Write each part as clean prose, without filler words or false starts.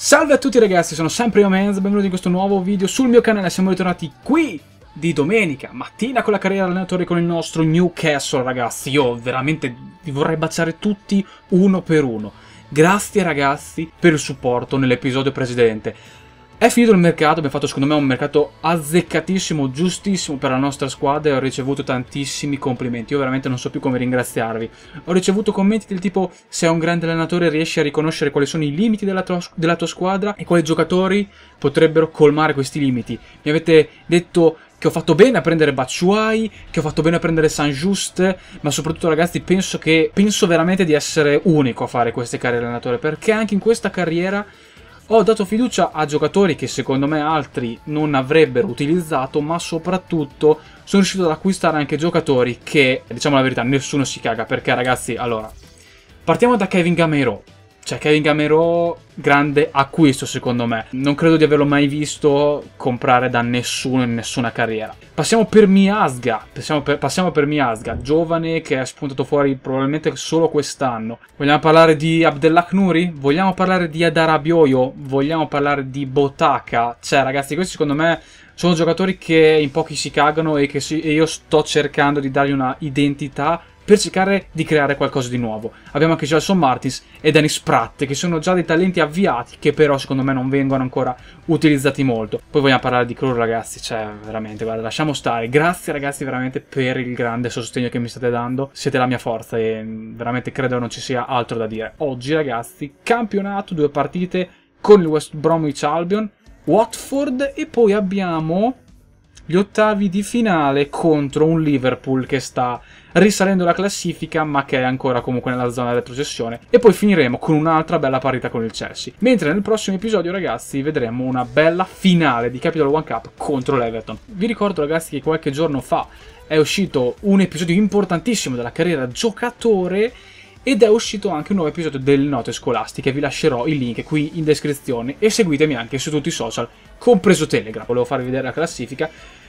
Salve a tutti ragazzi, sono sempre io Menz, benvenuti in questo nuovo video sul mio canale. Siamo ritornati qui di domenica mattina con la carriera allenatore con il nostro Newcastle, ragazzi. Io veramente vi vorrei baciare tutti uno per uno. Grazie ragazzi per il supporto nell'episodio precedente. È finito il mercato, abbiamo fatto secondo me un mercato azzeccatissimo, giustissimo per la nostra squadra e ho ricevuto tantissimi complimenti. Io veramente non so più come ringraziarvi. Ho ricevuto commenti del tipo: sei un grande allenatore, riesci a riconoscere quali sono i limiti della tua squadra e quali giocatori potrebbero colmare questi limiti. Mi avete detto che ho fatto bene a prendere Batshuayi, che ho fatto bene a prendere Saint-Just, ma soprattutto ragazzi penso veramente di essere unico a fare queste carriere allenatore, perché anche in questa carriera ho dato fiducia a giocatori che secondo me altri non avrebbero utilizzato, ma soprattutto sono riuscito ad acquistare anche giocatori che, diciamo la verità, nessuno si caga, perché ragazzi, allora, partiamo da Kevin Gameiro. Cioè, Kevin Gameiro, grande acquisto secondo me. Non credo di averlo mai visto comprare da nessuno in nessuna carriera. Passiamo per Miazga, passiamo per Miazga, giovane che è spuntato fuori probabilmente solo quest'anno. Vogliamo parlare di Abdelhaknouri? Vogliamo parlare di Adarabioyo? Vogliamo parlare di Botaka? Cioè, ragazzi, questi secondo me sono giocatori che in pochi si cagano e che io sto cercando di dargli una identità per cercare di creare qualcosa di nuovo. Abbiamo anche Gelson Martins e Dennis Pratt, che sono già dei talenti avviati, che però secondo me non vengono ancora utilizzati molto. Poi vogliamo parlare di Krul, ragazzi, cioè veramente, guarda, lasciamo stare. Grazie ragazzi veramente per il grande sostegno che mi state dando, siete la mia forza e veramente credo non ci sia altro da dire. Oggi ragazzi, campionato, 2 partite con il West Bromwich Albion, Watford e poi abbiamo gli ottavi di finale contro un Liverpool che sta risalendo la classifica ma che è ancora comunque nella zona retrocessione, e poi finiremo con un'altra bella partita con il Chelsea, mentre nel prossimo episodio ragazzi vedremo una bella finale di Capital One Cup contro l'Everton. Vi ricordo ragazzi che qualche giorno fa è uscito un episodio importantissimo della carriera giocatore ed è uscito anche un nuovo episodio delle note scolastiche. Vi lascerò il link qui in descrizione e seguitemi anche su tutti i social, compreso Telegram. Volevo farvi vedere la classifica.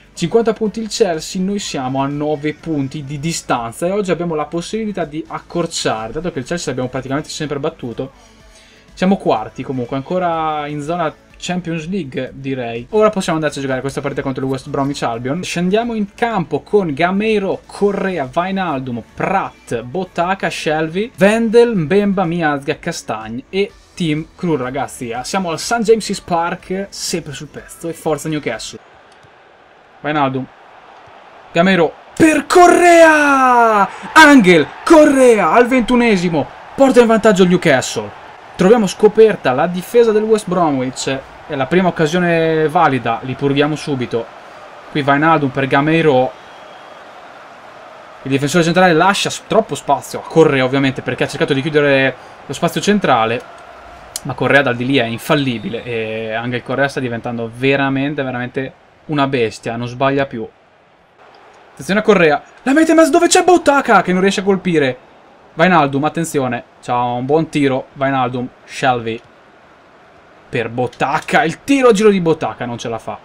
50 punti il Chelsea, noi siamo a 9 punti di distanza e oggi abbiamo la possibilità di accorciare, dato che il Chelsea l'abbiamo praticamente sempre battuto. Siamo quarti comunque, ancora in zona Champions League direi. Ora possiamo andarci a giocare questa partita contro il West Bromwich Albion. Scendiamo in campo con Gameiro, Correa, Wijnaldum, Pratt, Botaka, Shelvey, Wendel, Mbemba, Miazga, Castagne e Team Krul, ragazzi. Siamo al St. James's Park, sempre sul pezzo e forza Newcastle. Wijnaldum, Gameiro per Correa! Angel, Correa al 21esimo, porta in vantaggio il Newcastle. Troviamo scoperta la difesa del West Bromwich, è la prima occasione valida, li purghiamo subito. Qui Wijnaldum per Gameiro, il difensore centrale lascia troppo spazio a Correa ovviamente perché ha cercato di chiudere lo spazio centrale, ma Correa dal di lì è infallibile e Angel Correa sta diventando veramente una bestia, non sbaglia più. Attenzione a Correa, la mette in mezzo dove c'è Botaka che non riesce a colpire. Wijnaldum, attenzione, c'ha un buon tiro, Wijnaldum, Shelvey per Botaka, il tiro a giro di Botaka non ce la fa.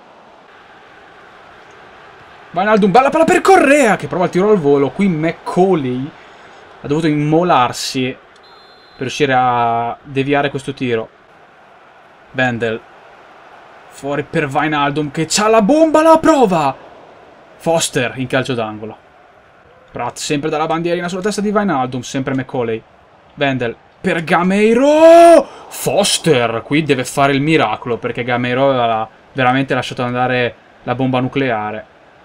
Wijnaldum, bella palla per Correa che prova il tiro al volo, qui Macaulay ha dovuto immolarsi per riuscire a deviare questo tiro. Wendel fuori per Wijnaldum che c'ha la bomba, la prova! Foster in calcio d'angolo. Pratt sempre dalla bandierina sulla testa di Wijnaldum, sempre Macaulay. Wendel per Gameiro! Foster qui deve fare il miracolo perché Gameiro aveva veramente lasciato andare la bomba nucleare.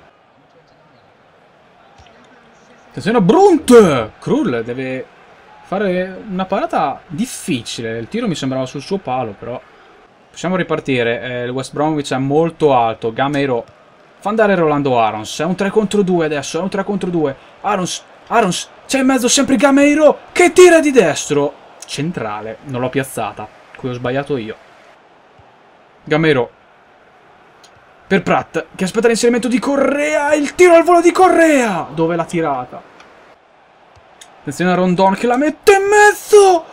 Attenzione a Brunt! Krul deve fare una parata difficile, il tiro mi sembrava sul suo palo però. Possiamo ripartire, il West Bromwich è molto alto, Gameiro fa andare Rolando Arons, è un 3 contro 2 adesso, è un 3 contro 2, Arons, c'è in mezzo sempre Gameiro, che tira di destro, centrale, non l'ho piazzata, qui ho sbagliato io. Gameiro, per Pratt, che aspetta l'inserimento di Correa, il tiro al volo di Correa, dove l'ha tirata? Attenzione a Rondon che la mette in mezzo!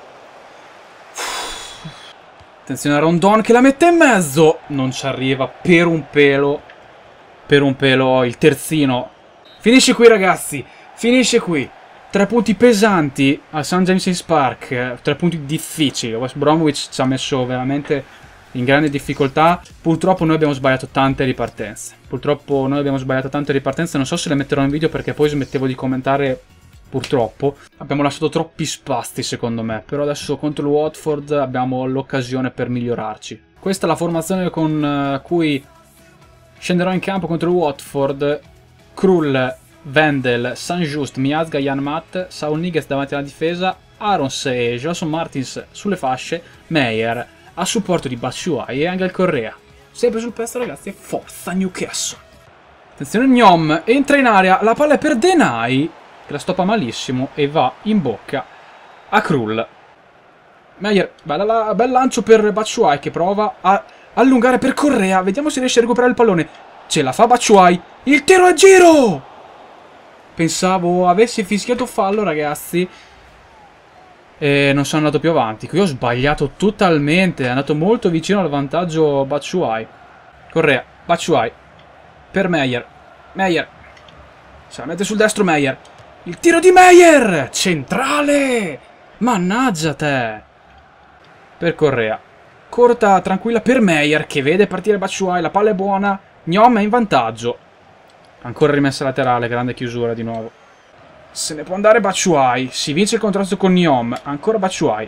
Attenzione a Rondon che la mette in mezzo! Non ci arriva per un pelo il terzino. Finisce qui ragazzi, finisce qui. 3 punti pesanti al St. James's Park, 3 punti difficili. West Bromwich ci ha messo veramente in grande difficoltà. Purtroppo noi abbiamo sbagliato tante ripartenze. Non so se le metterò in video perché poi smettevo di commentare. Purtroppo abbiamo lasciato troppi spasti secondo me. Però adesso contro il Watford abbiamo l'occasione per migliorarci. Questa è la formazione con cui scenderò in campo contro il Watford. Krul, Wendel, Saint-Just, Miazga, Jan Matt, Saul Niguez davanti alla difesa, Arons e Gelson Martins sulle fasce, Meyer a supporto di Batshuayi e Angel Correa. Sempre sul pezzo ragazzi e forza Newcastle. Attenzione Gnom, entra in area, la palla è per Denai, che la stoppa malissimo e va in bocca a Krul. Meyer, bel lancio per Batshuayi che prova a allungare per Correa, vediamo se riesce a recuperare il pallone. Ce la fa Batshuayi, il tiro a giro! Pensavo avessi fischiato fallo ragazzi e non sono andato più avanti. Qui ho sbagliato totalmente, è andato molto vicino al vantaggio Batshuayi. Correa, Batshuayi per Meyer. Meyer se la mette sul destro Meyer. Il tiro di Meyer! Centrale! Mannaggia te! Per Correa. Corta tranquilla per Meyer che vede partire Batshuayi. La palla è buona. Gnom è in vantaggio. Ancora rimessa laterale, grande chiusura di nuovo. Se ne può andare Batshuayi. Si vince il contrasto con Gnom. Ancora Batshuayi.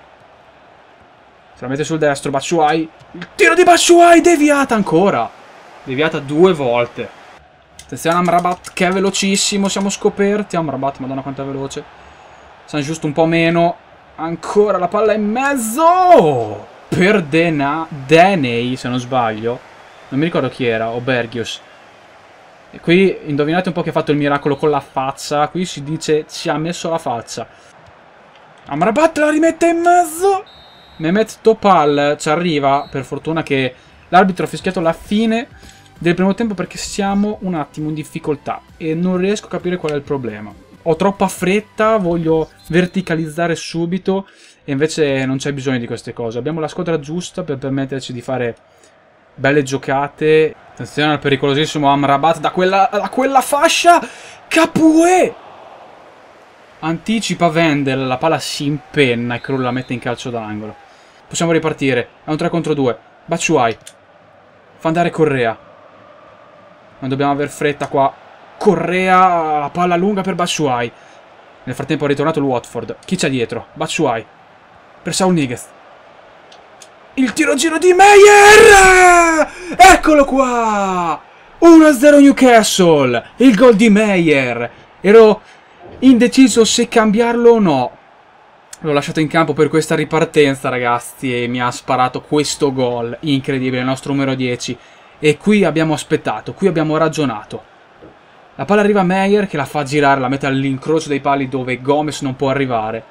Se la mette sul destro Batshuayi. Il tiro di Batshuayi deviata ancora. Deviata 2 volte. Attenzione a Amrabat che è velocissimo. Siamo scoperti. Amrabat, madonna quanto è veloce. Saint-Just un po' meno. Ancora la palla in mezzo. Per Deney, se non sbaglio. Non mi ricordo chi era. O Bergius. E qui indovinate un po' che ha fatto il miracolo con la faccia. Qui si dice ci ha messo la faccia. Amrabat la rimette in mezzo. Mehmet Topal ci arriva. Per fortuna che l'arbitro ha fischiato la fine del primo tempo perché siamo un attimo in difficoltà. E non riesco a capire qual è il problema. Ho troppa fretta, voglio verticalizzare subito. E invece non c'è bisogno di queste cose. Abbiamo la squadra giusta per permetterci di fare belle giocate. Attenzione al pericolosissimo Amrabat da quella fascia. Capoue! Anticipa Wendel. La palla si impenna e Krul la mette in calcio d'angolo. Possiamo ripartire. È un 3 contro 2. Batshuayi. Fa andare Correa. Non dobbiamo aver fretta qua. Correa. La palla lunga per Batshuayi. Nel frattempo è ritornato il Watford. Chi c'è dietro? Batshuayi. Per Saul Niguez. Il tiro a giro di Meyer! Eccolo qua! 1-0 Newcastle! Il gol di Meyer! Ero indeciso se cambiarlo o no. L'ho lasciato in campo per questa ripartenza, ragazzi, e mi ha sparato questo gol. Incredibile, il nostro numero 10. E qui abbiamo aspettato, qui abbiamo ragionato. La palla arriva a Meyer che la fa girare, la mette all'incrocio dei pali dove Gomez non può arrivare.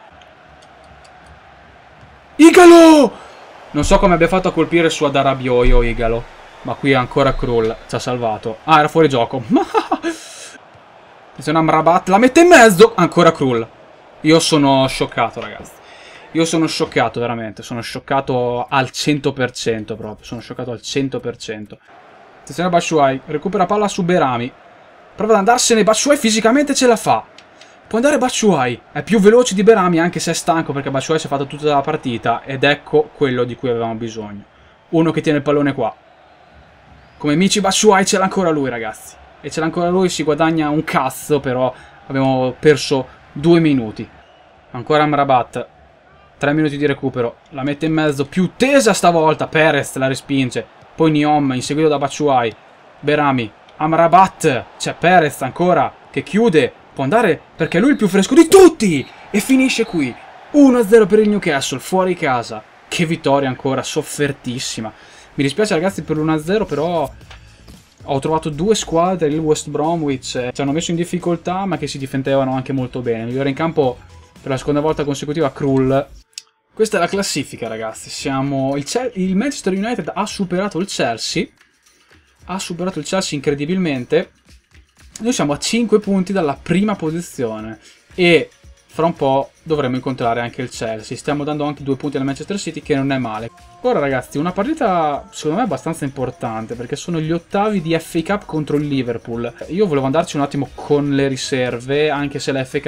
Igalo! Non so come abbia fatto a colpire su Adarabioio Igalo. Ma qui ancora Krul. Ci ha salvato. Ah, era fuori gioco. Attenzione a Amrabat. La mette in mezzo. Ancora Krul. Io sono scioccato, ragazzi. Io sono scioccato, veramente. Sono scioccato al 100% proprio. Sono scioccato al 100%. Attenzione a Batshuayi. Recupera palla su Berami. Prova ad andarsene. Batshuayi fisicamente ce la fa. Può andare Batshuayi, è più veloce di Berami anche se è stanco perché Batshuayi si è fatto tutta la partita ed ecco quello di cui avevamo bisogno. Uno che tiene il pallone qua. Come Michy Batshuayi ce l'ha ancora lui ragazzi. E ce l'ha ancora lui, si guadagna un cazzo però abbiamo perso 2 minuti. Ancora Amrabat, 3 minuti di recupero, la mette in mezzo, più tesa stavolta, Perez la respinge. Poi Gnom inseguito da Batshuayi, Berami, Amrabat, c'è Perez ancora che chiude. Può andare perché lui è il più fresco di tutti! E finisce qui. 1-0 per il Newcastle, fuori casa. Che vittoria ancora, soffertissima. Mi dispiace ragazzi per l'1-0, però ho trovato 2 squadre, il West Bromwich, ci hanno messo in difficoltà, ma che si difendevano anche molto bene. Migliore in campo per la seconda volta consecutiva Krul. Questa è la classifica ragazzi. Il Manchester United ha superato il Chelsea. Ha superato il Chelsea incredibilmente. Noi siamo a 5 punti dalla prima posizione e fra un po' dovremo incontrare anche il Chelsea. Stiamo dando anche 2 punti al Manchester City che non è male. Ora ragazzi, una partita secondo me abbastanza importante perché sono gli ottavi di FA Cup contro il Liverpool. Io volevo andarci un attimo con le riserve anche se la FA Cup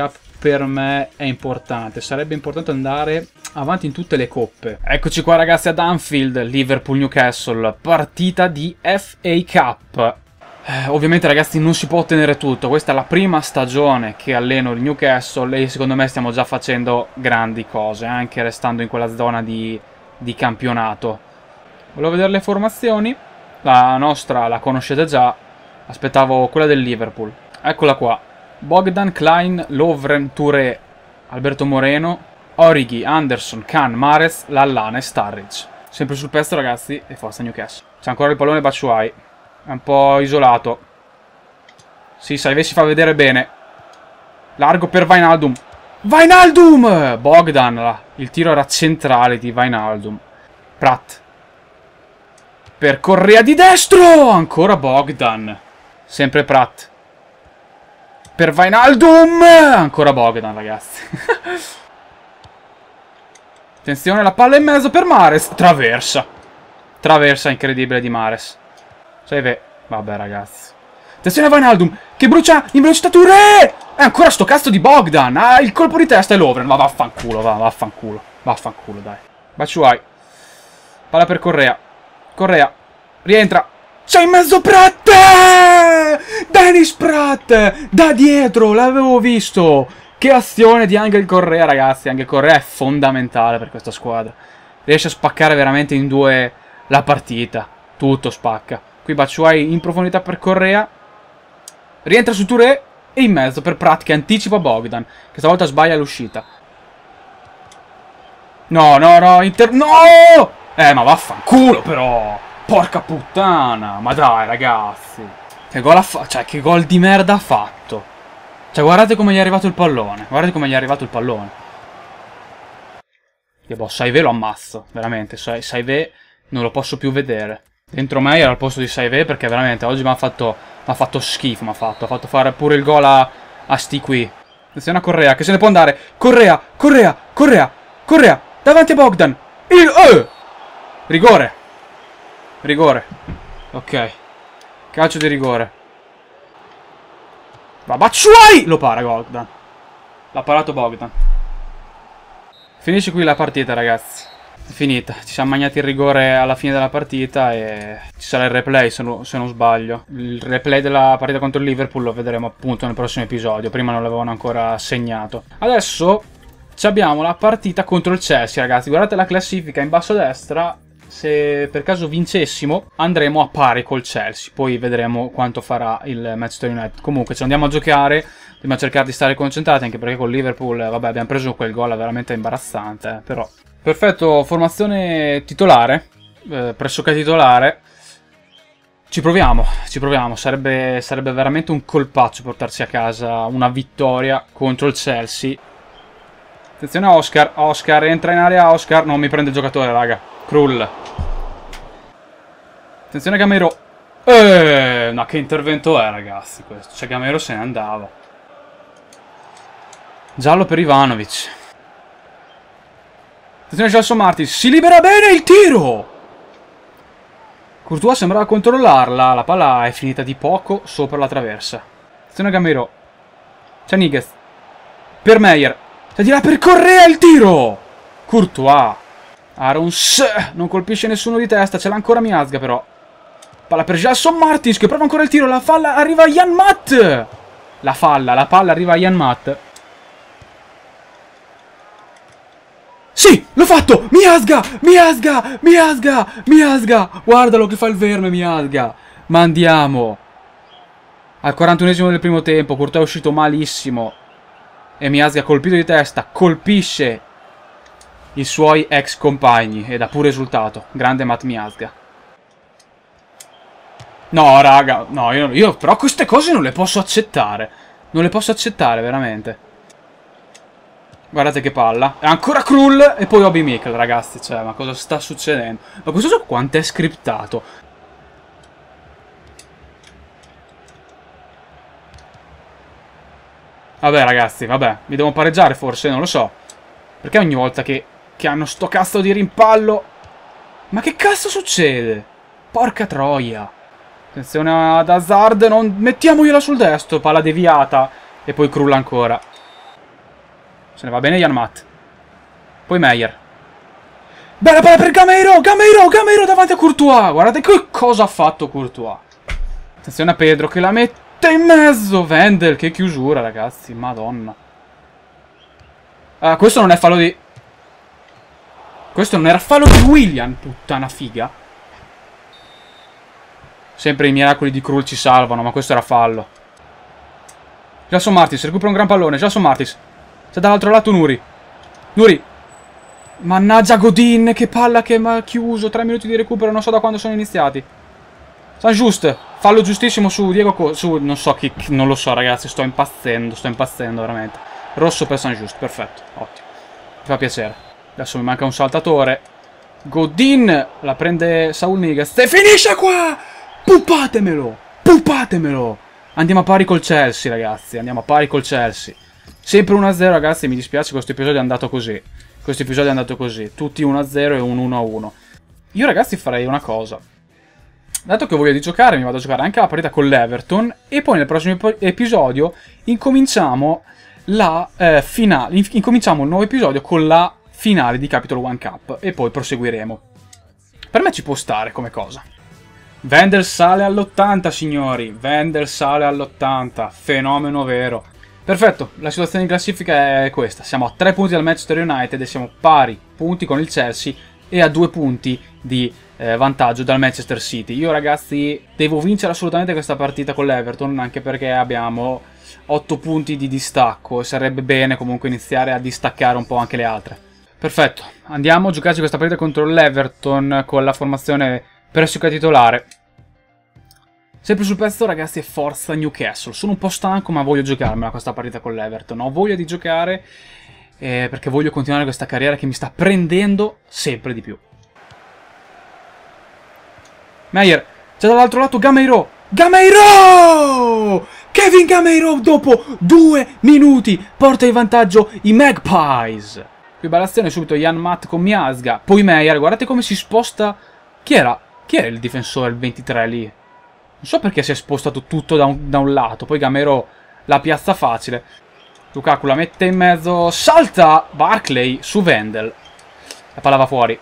per me è importante. Sarebbe importante andare avanti in tutte le coppe. Eccoci qua ragazzi ad Anfield, Liverpool-Newcastle, partita di FA Cup. Ovviamente ragazzi non si può ottenere tutto. Questa è la prima stagione che alleno il Newcastle e secondo me stiamo già facendo grandi cose, anche restando in quella zona di campionato. Volevo vedere le formazioni. La nostra la conoscete già. Aspettavo quella del Liverpool. Eccola qua. Bogdan, Klein, Lovren, Touré, Alberto Moreno, Origi, Anderson, Khan, Mahrez, Lallana e Sturridge. Sempre sul pezzo ragazzi e forza Newcastle. C'è ancora il pallone Batshuayi. È un po' isolato. Sì, Saivé si fa vedere bene. Largo per Wijnaldum. Wijnaldum! Bogdan. Il tiro era centrale di Wijnaldum. Pratt. Per Correa di destro! Ancora Bogdan. Sempre Pratt. Per Wijnaldum! Ancora Bogdan, ragazzi. Attenzione, la palla in mezzo per Mahrez. Traversa. Traversa incredibile di Mahrez. Saivé. Vabbè, ragazzi. Attenzione a Wijnaldum, che brucia in velocità Touré! E ancora sto cazzo di Bogdan. Ah, il colpo di testa è Lovren. Va, vaffanculo, va, vaffanculo. Vaffanculo, dai. Batshuayi. Palla per Correa. Correa. Rientra. C'è in mezzo Pratt! Dennis Pratt! Da dietro, l'avevo visto! Che azione di Angel Correa, ragazzi. Angel Correa è fondamentale per questa squadra. Riesce a spaccare veramente in due la partita. Tutto spacca. Qui Batshuayi in profondità per Correa. Rientra su Touré. E in mezzo per Pratt che anticipa Bogdan. Che stavolta sbaglia l'uscita. No, no, no. No! Ma vaffanculo però. Porca puttana. Ma dai ragazzi. Che gol ha fatto? Cioè che gol di merda ha fatto. Cioè guardate come gli è arrivato il pallone. Guardate come gli è arrivato il pallone. Io boh, Saivé lo ammazzo. Veramente. Saivé non lo posso più vedere. Dentro me era al posto di Saivé perché veramente oggi mi ha fatto schifo. Ha fatto fare pure il gol a sti qui. Attenzione a Correa che se ne può andare. Correa, Correa, Correa, Correa. Davanti a Bogdan. Rigore. Rigore. Ok. Calcio di rigore. Va Batshuayi! Lo para Bogdan. L'ha parato Bogdan. Finisce qui la partita ragazzi. È finita, ci siamo mangiati il rigore alla fine della partita e ci sarà il replay se non sbaglio. Il replay della partita contro il Liverpool lo vedremo appunto nel prossimo episodio, prima non l'avevano ancora segnato. Adesso abbiamo la partita contro il Chelsea ragazzi, guardate la classifica in basso a destra, se per caso vincessimo andremo a pari col Chelsea, poi vedremo quanto farà il Manchester United. Comunque ci andiamo a giocare, dobbiamo cercare di stare concentrati anche perché con Liverpool, vabbè abbiamo preso quel gol veramente imbarazzante, però... Perfetto, formazione titolare, pressoché titolare. Ci proviamo, sarebbe veramente un colpaccio portarsi a casa una vittoria contro il Chelsea. Attenzione a Oscar, Oscar, entra in area Oscar, non mi prende il giocatore raga, Krul. Attenzione a Gamero, no che intervento è ragazzi questo, cioè Gamero se ne andava. Giallo per Ivanovic. Attenzione Gelson Martins, si libera bene il tiro! Courtois sembrava controllarla, la palla è finita di poco sopra la traversa. Attenzione a Gamero. C'è Niguez. Per Meyer. C'è di là per Correa il tiro! Courtois. Arons non colpisce nessuno di testa, ce l'ha ancora Miazga però. Palla per Gelson Martins che prova ancora il tiro, la falla arriva a Jan Matt! La palla arriva a Jan Matt. Sì, l'ho fatto! Miazga! Miazga! Miazga! Miazga! Guardalo che fa il verme, Miazga! Ma andiamo! Al 41esimo del primo tempo, Courtois è uscito malissimo. E Miazga, colpito di testa, colpisce i suoi ex compagni. Ed ha pure risultato. Grande Matt Miazga. No, raga. No, io però queste cose non le posso accettare. Non le posso accettare, veramente. Guardate che palla. E ancora Krul e poi Obi Mikel, ragazzi. Cioè, ma cosa sta succedendo? Ma questo so quanto è scriptato. Vabbè, ragazzi, vabbè. Mi devo pareggiare forse, non lo so. Perché ogni volta che hanno sto cazzo di rimpallo... Ma che cazzo succede? Porca troia. Attenzione ad Hazard, non... Mettiamogliela sul destro. Palla deviata. E poi Krul ancora. Se ne va bene Janmat. Poi Meyer. Bella palla per Gameiro! Gameiro davanti a Courtois! Guardate che cosa ha fatto Courtois. Attenzione a Pedro che la mette in mezzo. Wendel, che chiusura, ragazzi. Madonna. Questo non è fallo di... Questo non era fallo di Willian, puttana figa. Sempre i miracoli di Krul ci salvano, ma questo era fallo. Gelson Martins, recupera un gran pallone. Gelson Martins. C'è dall'altro lato Nuri. Nuri. Mannaggia Godin, che palla che mi ha chiuso. 3 minuti di recupero, non so da quando sono iniziati. San Just, fallo giustissimo su Diego su non so chi, non lo so ragazzi, sto impazzendo veramente. Rosso per San Just, perfetto, ottimo. Mi fa piacere. Adesso mi manca un saltatore. Godin la prende Saul Niguez e finisce qua! Pupatemelo! Pupatemelo! Andiamo a pari col Chelsea, ragazzi. Andiamo a pari col Chelsea. Sempre 1-0, ragazzi. Mi dispiace, questo episodio è andato così. Questo episodio è andato così. Tutti 1-0 e un 1-1. Io, ragazzi, farei una cosa. Dato che ho voglia di giocare, mi vado a giocare anche la partita con l'Everton. E poi nel prossimo episodio incominciamo la finale. Incominciamo un nuovo episodio con la finale di Capital One Cup. E poi proseguiremo. Per me ci può stare come cosa. Wendel sale all'80, signori. Wendel sale all'80. Fenomeno vero. Perfetto, la situazione in classifica è questa. Siamo a 3 punti dal Manchester United e siamo pari punti con il Chelsea e a 2 punti di vantaggio dal Manchester City. Io, ragazzi, devo vincere assolutamente questa partita con l'Everton, anche perché abbiamo 8 punti di distacco e sarebbe bene comunque iniziare a distaccare un po' anche le altre. Perfetto, andiamo a giocarci questa partita contro l'Everton con la formazione pressoché titolare. Sempre sul pezzo, ragazzi, è forza Newcastle. Sono un po' stanco, ma voglio giocarmela questa partita con l'Everton. Ho voglia di giocare perché voglio continuare questa carriera che mi sta prendendo sempre di più. Meyer, c'è dall'altro lato Gameiro. Gameiro! Kevin Gameiro dopo 2 minuti porta in vantaggio i Magpies. Qui balazione subito Janmat con Miazga. Poi Meyer, guardate come si sposta. Chi era? Chi era il difensore, il 23 lì? Non so perché si è spostato tutto da un lato. Poi Gameiro la piazza facile. Lukaku la mette in mezzo. Salta Barkley su Wendel. La palla va fuori.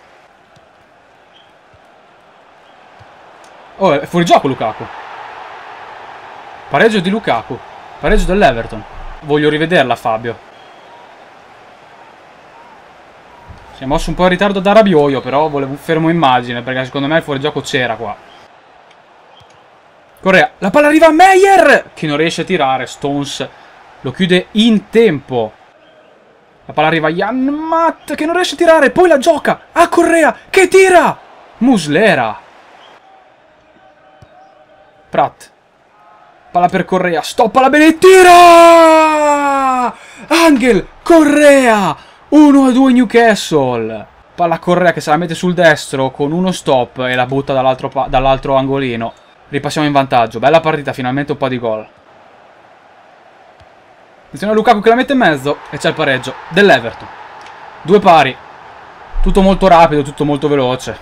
Oh, è fuori gioco Lukaku. Pareggio di Lukaku. Pareggio dell'Everton. Voglio rivederla, Fabio. Si è mosso un po' in ritardo da Rabiot, però volevo un fermo immagine, perché secondo me il fuorigioco c'era qua. Correa, la palla arriva a Meyer, che non riesce a tirare. Stones lo chiude in tempo. La palla arriva a Janmat, che non riesce a tirare. Poi la gioca a Correa, che tira. Muslera. Pratt. Palla per Correa, stoppa la bene, tira. Angel, Correa. 1-2 Newcastle. Palla a Correa che se la mette sul destro con uno stop e la butta dall'altro angolino. Ripassiamo in vantaggio. Bella partita, finalmente un po' di gol. Attenzione a Lukaku che la mette in mezzo. E c'è il pareggio dell'Everton. 2 pari. Tutto molto rapido, tutto molto veloce.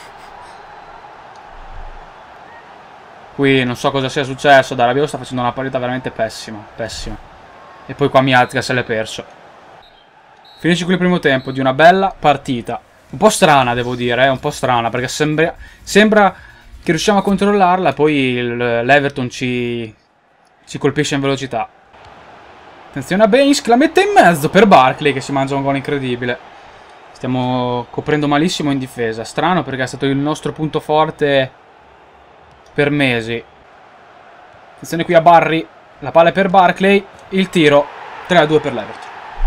Qui non so cosa sia successo. Rabiot sta facendo una partita veramente pessima. Pessima. E poi qua Miazga se l'è perso. Finisce qui il primo tempo di una bella partita. Un po' strana, devo dire. Un po' strana, perché sembra che riusciamo a controllarla, poi l'Everton ci colpisce in velocità. Attenzione a Baines che la mette in mezzo per Barkley, che si mangia un gol incredibile. Stiamo coprendo malissimo in difesa. Strano, perché è stato il nostro punto forte per mesi. Attenzione qui a Barry. La palla è per Barkley. Il tiro 3-2 per l'Everton.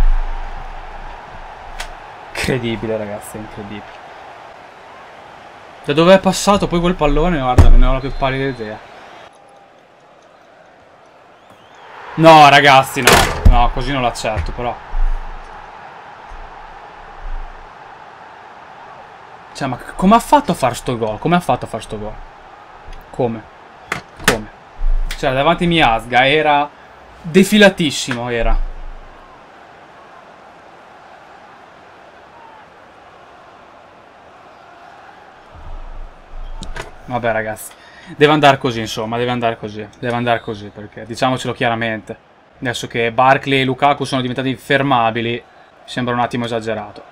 Incredibile, ragazzi, incredibile. Da dove è passato poi quel pallone, guarda, non ne ho la più pallida idea. No, ragazzi, no. No, così non l'accetto, però. Cioè, ma come ha fatto a fare sto gol? Come ha fatto a fare sto gol? Come? Come? Cioè, davanti Miazga era defilatissimo, era. Vabbè, ragazzi, deve andare così, insomma, deve andare così, perché diciamocelo chiaramente, adesso che Barkley e Lukaku sono diventati infermabili, sembra un attimo esagerato.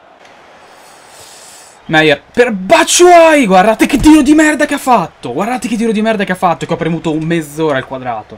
Meyer per Batshuayi, guardate che tiro di merda che ha fatto, guardate che tiro di merda che ha fatto, che ho premuto mezz'ora al quadrato.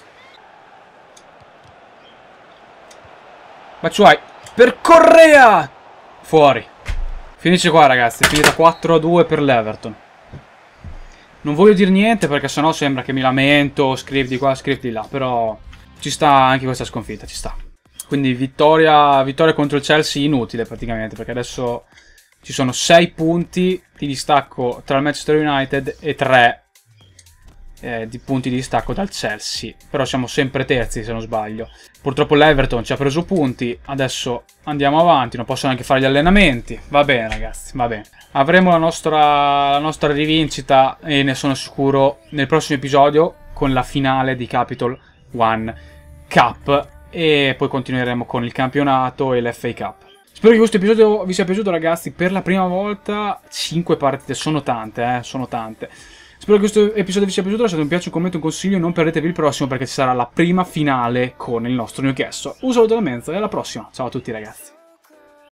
Batshuayi per Correa, fuori. Finisce qua ragazzi, è finita 4-2 per l'Everton. Non voglio dire niente perché sennò sembra che mi lamento, script di qua, script di là, però ci sta anche questa sconfitta, ci sta. Quindi vittoria contro il Chelsea inutile praticamente, perché adesso ci sono 6 punti di distacco tra il Manchester United e 3 di punti di distacco dal Chelsea. Però siamo sempre terzi se non sbaglio. Purtroppo l'Everton ci ha preso punti, adesso andiamo avanti, non posso neanche fare gli allenamenti. Va bene ragazzi, va bene. Avremo la nostra rivincita, e ne sono sicuro, nel prossimo episodio con la finale di Capital One Cup. E poi continueremo con il campionato e l'FA Cup. Spero che questo episodio vi sia piaciuto ragazzi. Per la prima volta 5 partite, sono tante, sono tante. Spero che questo episodio vi sia piaciuto, lasciate un piace, un commento, un consiglio e non perdetevi il prossimo perché ci sarà la prima finale con il nostro Newcastle. Un saluto da Menzo e alla prossima. Ciao a tutti ragazzi.